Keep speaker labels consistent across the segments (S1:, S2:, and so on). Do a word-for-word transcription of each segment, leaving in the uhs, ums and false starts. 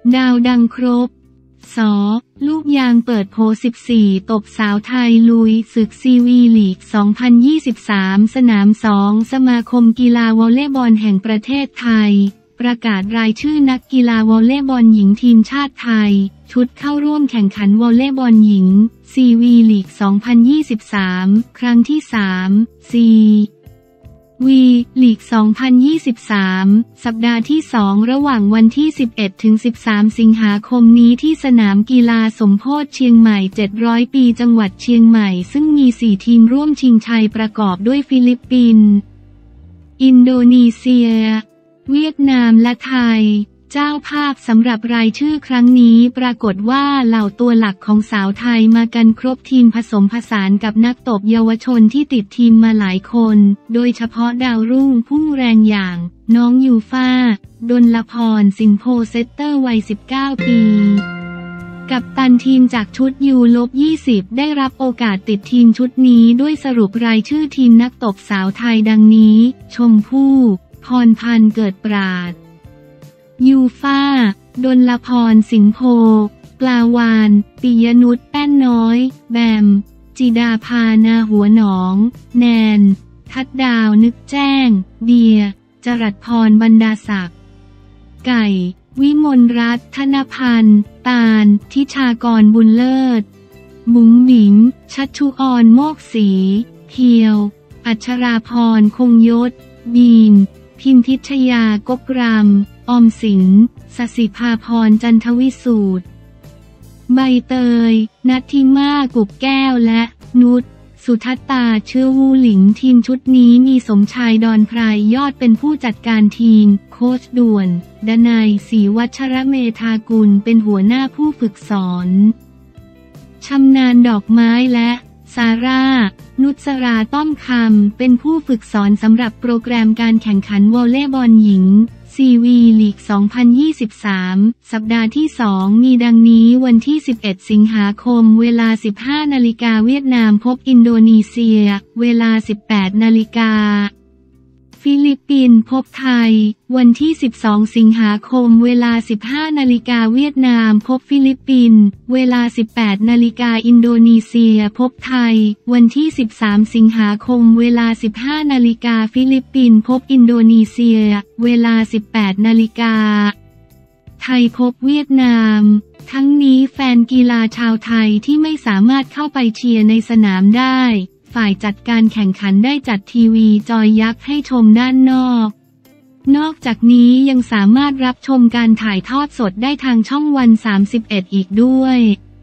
S1: ดาวดังครบสอลูกยางเปิดโผสิบสี่ตบสาวไทยลุยศึกซีวีลีกสองพันยี่สิบสามสนามสองสมาคมกีฬาวอลเลย์บอลแห่งประเทศไทยประกาศรายชื่อนักกีฬาวอลเลย์บอลหญิงทีมชาติไทยชุดเข้าร่วมแข่งขันวอลเลย์บอลหญิงซีวีลีกสองพันยี่สิบสามครั้งที่สามซีวีลีกสองพันยี่สิบสามสัปดาห์ที่สองระหว่างวันที่สิบเอ็ดถึงสิบสามสิงหาคมนี้ที่สนามกีฬาสมโพธิเชียงใหม่เจ็ดร้อยปีจังหวัดเชียงใหม่ซึ่งมีสี่ทีมร่วมชิงชัยประกอบด้วยฟิลิปปินส์อินโดนีเซียเวียดนามและไทยเจ้าภาพสำหรับรายชื่อครั้งนี้ปรากฏว่าเหล่าตัวหลักของสาวไทยมากันครบทีมผสมผสานกับนักตบเยาวชนที่ติดทีมมาหลายคนโดยเฉพาะดาวรุ่งพุ่งแรงอย่างน้องยูฟ่าดลพรสิงห์โพเซตเตอร์วัยสิบเก้าปีกัปตันทีมจากชุด ยู ยี่สิบ ได้รับโอกาสติดทีมชุดนี้ด้วยสรุปรายชื่อทีมนักตบสาวไทยดังนี้ชมพู่พรพันธ์เกิดปราดยูฟ่าดลพรสิงห์โพปลาวานปิยนุชแป้นน้อยแบมจิดาภานาหัวหนองแนนทัดดาวนึกแจ้งเดียจรัสพรบรรดาศักดิ์ไก่วิมลรัตน์ธนพันธ์ตาลทิชากรบุญเลิศบุ๋มหมิงชัชชุออนโมกศรีเพียวอัชราพรคงยศบีนพิมพิชยากกรำออมสินสศิภาพรจันทวิสูตรใบเตยนัทธิมากุบแก้วและนุชสุทัตตาเชื่อวูหลิงทีมชุดนี้มีสมชายดอนไพรยอดเป็นผู้จัดการทีมโค้ชด่วนดนัยศรีวัชรเมธากุลเป็นหัวหน้าผู้ฝึกสอนชำนาญดอกไม้และซาร่านุชราต้อมคำเป็นผู้ฝึกสอนสำหรับโปรแกรมการแข่งขันวอลเลย์บอลหญิงซีวีลีกสองพันยี่สิบสามสัปดาห์ที่สองมีดังนี้วันที่สิบเอ็ดสิงหาคมเวลา สิบห้านาฬิกาเวียดนามพบอินโดนีเซียเวลา สิบแปดนาฬิกาฟิลิปปินส์พบไทยวันที่สิบสองสิงหาคมเวลา สิบห้านาฬิกาเวียดนามพบฟิลิปปินส์เวลา สิบแปดนาฬิกาอินโดนีเซียพบไทยวันที่สิบสามสิงหาคมเวลา สิบห้านาฬิกาฟิลิปปินส์พบอินโดนีเซียเวลา สิบแปดนาฬิกาไทยพบเวียดนามทั้งนี้แฟนกีฬาชาวไทยที่ไม่สามารถเข้าไปเชียร์ในสนามได้ฝ่ายจัดการแข่งขันได้จัดทีวีจอยักษ์ให้ชมด้านนอกนอกจากนี้ยังสามารถรับชมการถ่ายทอดสดได้ทางช่องวันสามสิบเอ็ดอีกด้วย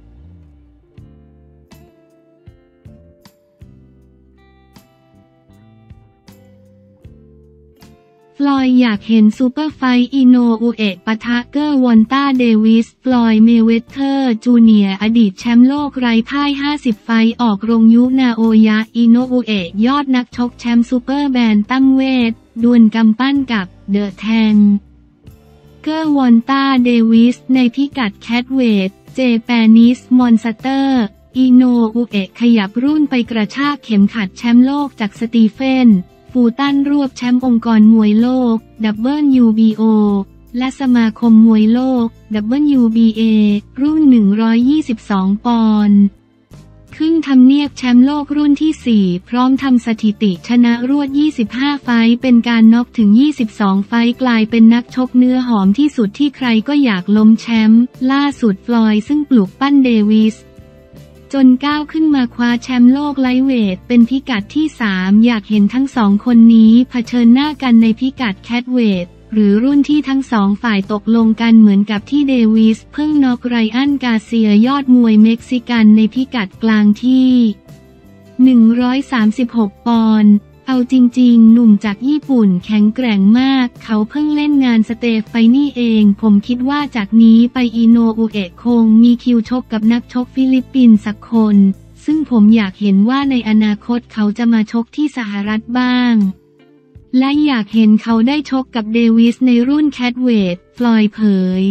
S1: ฟลอยด์อยากเห็นซูเปอร์ไฟท์อิโนอุเอะปะทะเกอร์วอนต้าเดวิสฟลอยด์เมเวเธอร์จูเนียร์อดีตแชมป์โลกไร้พ่ายห้าสิบไฟท์ออกโรงยุนาโอยะอิโนอุเอะยอดนักชกแชมป์ซูเปอร์แบนตัมเวทดวลกำปั้นกับเดอะแทงเกอร์วอนต้าเดวิสในพิกัดแคทเวทเจแปนิสมอนสเตอร์อิโนอุเอะขยับรุ่นไปกระชากเข็มขัดแชมป์โลกจากสตีเฟนฟูตันรวบแชมป์องค์กรมวยโลก ดับเบิลยู บี โอ และสมาคมมวยโลก ดับเบิลยู บี เอ รุ่นหนึ่งร้อยยี่สิบสองปอนด์ขึ้นทำเนียบแชมป์โลกรุ่นที่สี่พร้อมทำสถิติชนะรวดยี่สิบห้าไฟท์เป็นการน็อกถึงยี่สิบสองไฟท์กลายเป็นนักชกเนื้อหอมที่สุดที่ใครก็อยากล้มแชมป์ล่าสุดฟลอยด์ซึ่งปลุกปั้นเดวิสจนก้าวขึ้นมาคว้าแชมป์โลกไลท์เวทเป็นพิกัดที่สามอยากเห็นทั้งสองคนนี้เผชิญหน้ากันในพิกัดแคทเวทหรือรุ่นที่ทั้งสองฝ่ายตกลงกันเหมือนกับที่เดวิสเพิ่งน็อกไรอันกาเซียยอดมวยเม็กซิกันในพิกัดกลางที่หนึ่งร้อยสามสิบหกปอนด์เอาจริงๆหนุ่มจากญี่ปุ่นแข็งแกร่งมากเขาเพิ่งเล่นงานสเตฟไฟนี่เองผมคิดว่าจากนี้ไปอิโนอุเอะคงมีคิวชกกับนักชกฟิลิปปินส์สักคนซึ่งผมอยากเห็นว่าในอนาคตเขาจะมาชกที่สหรัฐบ้างและอยากเห็นเขาได้ชกกับเดวิสในรุ่นแคทเวทฟลอยด์เผย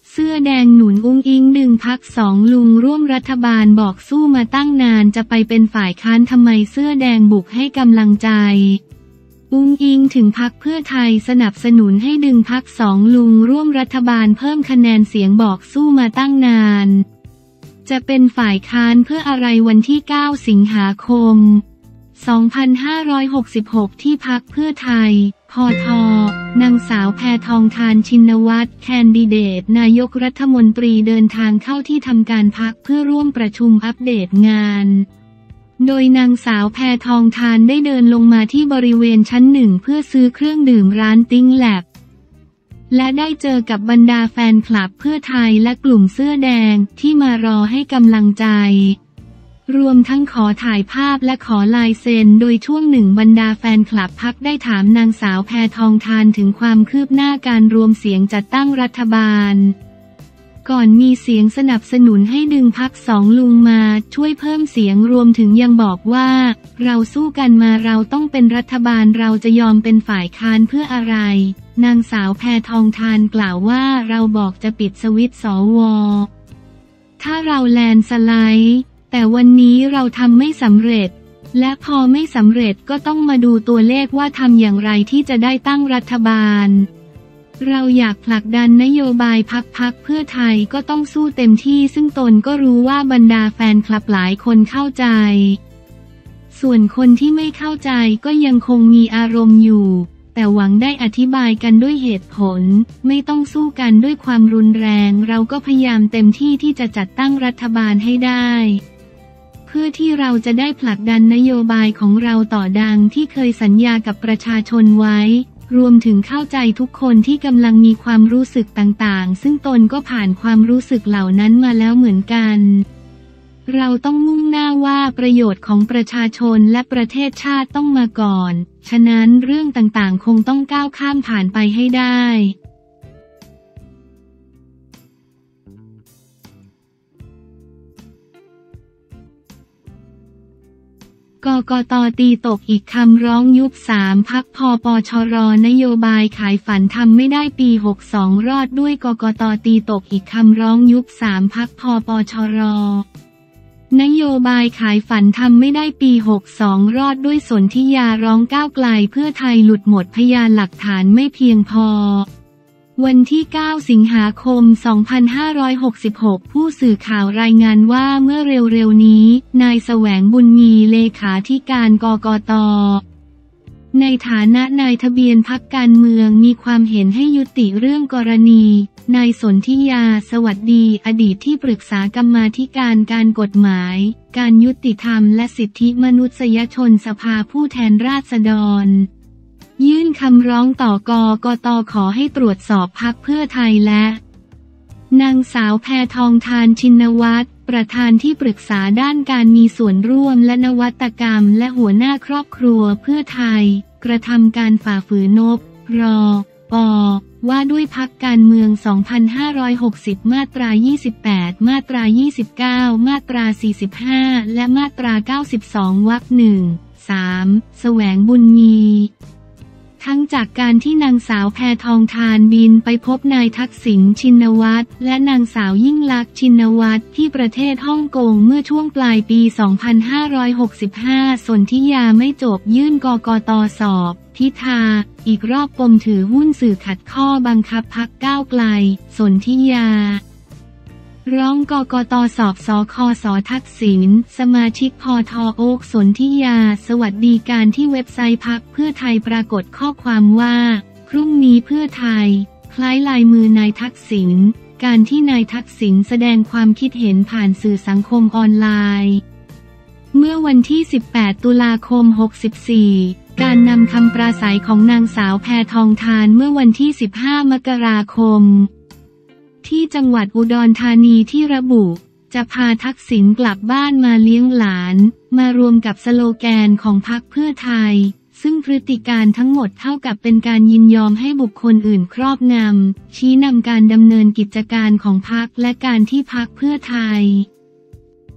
S1: เสื้อแดงหนุนอุ้งอิงดึงพักสองลุงร่วมรัฐบาลบอกสู้มาตั้งนานจะไปเป็นฝ่ายค้านทำไมเสื้อแดงบุกให้กำลังใจอุ้งอิงถึงพรรคเพื่อไทยสนับสนุนให้ดึงพรรคสองลุงร่วมรัฐบาลเพิ่มคะแนนเสียงบอกสู้มาตั้งนานจะเป็นฝ่ายค้านเพื่ออะไรวันที่เก้าสิงหาคมสองพันห้าร้อยหกสิบหกที่พรรคเพื่อไทยพท.นางสาวแพทองธารชินวัตรแคนดิเดตนายกรัฐมนตรีเดินทางเข้าที่ทำการพรรคเพื่อร่วมประชุมอัปเดตงานโดยนางสาวแพทองธารได้เดินลงมาที่บริเวณชั้นหนึ่งเพื่อซื้อเครื่องดื่มร้านติ้งแลบและได้เจอกับบรรดาแฟนคลับเพื่อไทยและกลุ่มเสื้อแดงที่มารอให้กำลังใจรวมทั้งขอถ่ายภาพและขอลายเซ็นโดยช่วงหนึ่งบรรดาแฟนคลับพรรคได้ถามนางสาวแพทองธารถึงความคืบหน้าการรวมเสียงจัดตั้งรัฐบาลก่อนมีเสียงสนับสนุนให้ดึงพรรคสองลุงมาช่วยเพิ่มเสียงรวมถึงยังบอกว่าเราสู้กันมาเราต้องเป็นรัฐบาลเราจะยอมเป็นฝ่ายค้านเพื่ออะไรนางสาวแพทองธารกล่าวว่าเราบอกจะปิดสวิตช์สว.ถ้าเราแลนสไลด์แต่วันนี้เราทำไม่สำเร็จและพอไม่สำเร็จก็ต้องมาดูตัวเลขว่าทำอย่างไรที่จะได้ตั้งรัฐบาลเราอยากผลักดันนโยบายพรรคพรรคเพื่อไทยก็ต้องสู้เต็มที่ซึ่งตนก็รู้ว่าบรรดาแฟนคลับหลายคนเข้าใจส่วนคนที่ไม่เข้าใจก็ยังคงมีอารมณ์อยู่แต่หวังได้อธิบายกันด้วยเหตุผลไม่ต้องสู้กันด้วยความรุนแรงเราก็พยายามเต็มที่ที่จะจัดตั้งรัฐบาลให้ได้เพื่อที่เราจะได้ผลักดันนโยบายของเราต่อดังที่เคยสัญญากับประชาชนไว้รวมถึงเข้าใจทุกคนที่กำลังมีความรู้สึกต่างๆซึ่งตนก็ผ่านความรู้สึกเหล่านั้นมาแล้วเหมือนกันเราต้องมุ่งหน้าว่าประโยชน์ของประชาชนและประเทศชาติต้องมาก่อนฉะนั้นเรื่องต่างๆคงต้องก้าวข้ามผ่านไปให้ได้กกต.ตีตกอีกคำร้องยุบสามพรรคพปชร.นโยบายขายฝันทำไม่ได้ปีหกสองรอดด้วยกกต.ตีตกอีกคำร้องยุบสามพรรคพปชร.นโยบายขายฝันทำไม่ได้ปีหกสองรอดด้วยสนธิยาร้องก้าวไกลเพื่อไทยหลุดหมดพยานหลักฐานไม่เพียงพอวันที่เก้าสิงหาคมสองพันห้าร้อยหกสิบหกผู้สื่อข่าวรายงานว่าเมื่อเร็วๆนี้นายแสวงบุญมีเลขาธิการกกต.ในฐานะนายทะเบียนพรรคการเมืองมีความเห็นให้ยุติเรื่องกรณีนายสนธิยาสวัสดีอดีตที่ปรึกษากรรมาธิการการกฎหมายการยุติธรรมและสิทธิมนุษยชนสภาผู้แทนราษฎรยื่นคำร้องต่อกกต.ขอให้ตรวจสอบพรรคเพื่อไทยและนางสาวแพทองธารชินวัตรประธานที่ปรึกษาด้านการมีส่วนร่วมและนวัตกรรมและหัวหน้าครอบครัวเพื่อไทยกระทำการฝ่าฝืนนบรป.ว่าด้วยพรรคการเมือง สองพันห้าร้อยหกสิบ มาตรา ยี่สิบแปด มาตรา ยี่สิบเก้า มาตรา สี่สิบห้า และมาตรา เก้าสิบสอง วรรค หนึ่ง สาม แสวงบุญมีทั้งจากการที่นางสาวแพทองธารบินไปพบนายทักษิณชินวัตรและนางสาวยิ่งลักษณ์ชินวัตรที่ประเทศฮ่องกงเมื่อช่วงปลายปี สองพันห้าร้อยหกสิบห้า สนธิยาไม่จบยื่นกกต.สอบพิธาอีกรอบปมถือหุ้นสื่อขัดข้อบังคับพรรคก้าวไกลสนธิยาร้องกกต.สอบสคส.ทักษิณสมาชิกพท.โอ๊คสนธิยาสวัสดีการที่เว็บไซต์พรรคเพื่อไทยปรากฏข้อความว่าพรุ่งนี้เพื่อไทยคล้ายลายมือนายทักษิณการที่นายทักษิณแสดงความคิดเห็นผ่านสื่อสังคมออนไลน์เมื่อวันที่สิบแปดตุลาคมหกสิบสี่การนำคำปราศัยของนางสาวแพทองธารเมื่อวันที่สิบห้ามกราคมที่จังหวัดอุดรธานีที่ระบุจะพาทักษิณกลับบ้านมาเลี้ยงหลานมารวมกับสโลแกนของพรรคเพื่อไทยซึ่งพฤติการทั้งหมดเท่ากับเป็นการยินยอมให้บุคคลอื่นครอบงำชี้นำการดำเนินกิจการของพรรคและการที่พรรคเพื่อไทย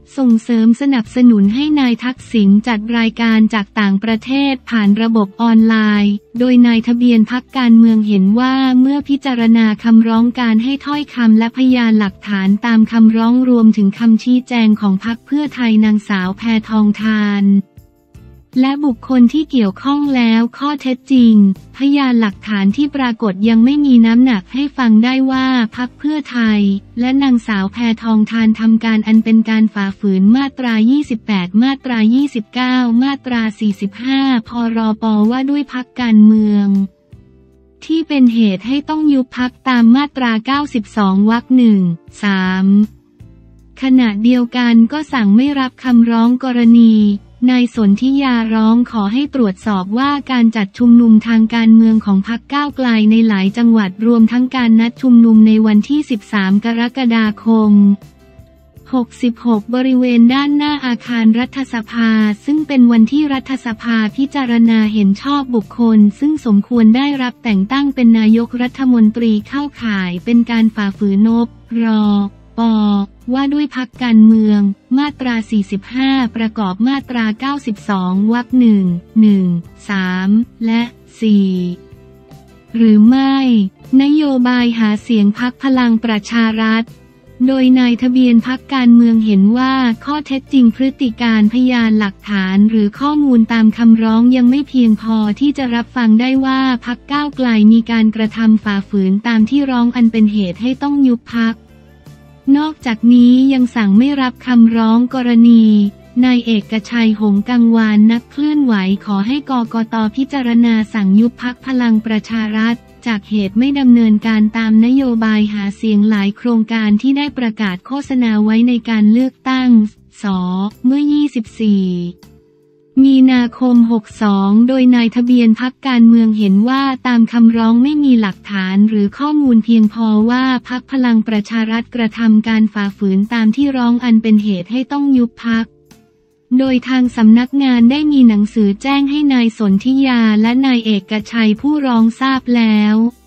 S1: ส่งเสริมสนับสนุนให้นายทักษิณจัดรายการจากต่างประเทศผ่านระบบออนไลน์ โดยนายทะเบียนพรรคการเมืองเห็นว่าเมื่อพิจารณาคำร้องการให้ถ้อยคำและพยานหลักฐานตามคำร้องรวมถึงคำชี้แจงของพรรคเพื่อไทยนางสาวแพทองธารและบุคคลที่เกี่ยวข้องแล้วข้อเท็จจริงพยานหลักฐานที่ปรากฏยังไม่มีน้ำหนักให้ฟังได้ว่าพรรคเพื่อไทยและนางสาวแพทองธารทำการอันเป็นการฝ่าฝืนมาตรา ยี่สิบแปด มาตรา ยี่สิบเก้า มาตรา สี่สิบห้า พรบ.ว่าด้วยพรรคการเมืองที่เป็นเหตุให้ต้องยุบพรรคตามมาตรา เก้าสิบสอง วรรค หนึ่ง สาม ขณะเดียวกันก็สั่งไม่รับคำร้องกรณีนายสนธิยาร้องขอให้ตรวจสอบว่าการจัดชุมนุมทางการเมืองของพรรคก้าวไกลในหลายจังหวัดรวมทั้งการนัดชุมนุมในวันที่ สิบสาม กรกฎาคม หกสิบหก บริเวณด้านหน้าอาคารรัฐสภาซึ่งเป็นวันที่รัฐสภาพิจารณาเห็นชอบบุคคลซึ่งสมควรได้รับแต่งตั้งเป็นนายกรัฐมนตรีเข้าข่ายเป็นการฝ่าฝืนนบรปว่าด้วยพรรคการเมืองมาตรา สี่สิบห้า ประกอบมาตรา เก้าสิบสอง วรรค หนึ่ง หนึ่ง สาม และ สี่ หรือไม่นโยบายหาเสียงพรรคพลังประชารัฐโดยนายทะเบียนพรรคการเมืองเห็นว่าข้อเท็จจริงพฤติการพยานหลักฐานหรือข้อมูลตามคำร้องยังไม่เพียงพอที่จะรับฟังได้ว่าพรรคก้าวไกลมีการกระทำฝ่าฝืนตามที่ร้องอันเป็นเหตุให้ต้องยุบพรรคนอกจากนี้ยังสั่งไม่รับคำร้องกรณีนายเอกชัยหงส์กังวานนักเคลื่อนไหวขอให้กกต.พิจารณาสั่งยุบพรรคพลังประชารัฐจากเหตุไม่ดำเนินการตามนโยบายหาเสียงหลายโครงการที่ได้ประกาศโฆษณาไว้ในการเลือกตั้ง ส.เมื่อ ยี่สิบสี่ มีนาคม หกสิบสอง โดยนายทะเบียนพรรคการเมืองเห็นว่าตามคำร้องไม่มีหลักฐานหรือข้อมูลเพียงพอว่าพรรคพลังประชารัฐกระทำการฝ่าฝืนตามที่ร้องอันเป็นเหตุให้ต้องยุบพรรคโดยทางสำนักงานได้มีหนังสือแจ้งให้นายสนธิยาและนายเอกชัยผู้ร้องทราบแล้ว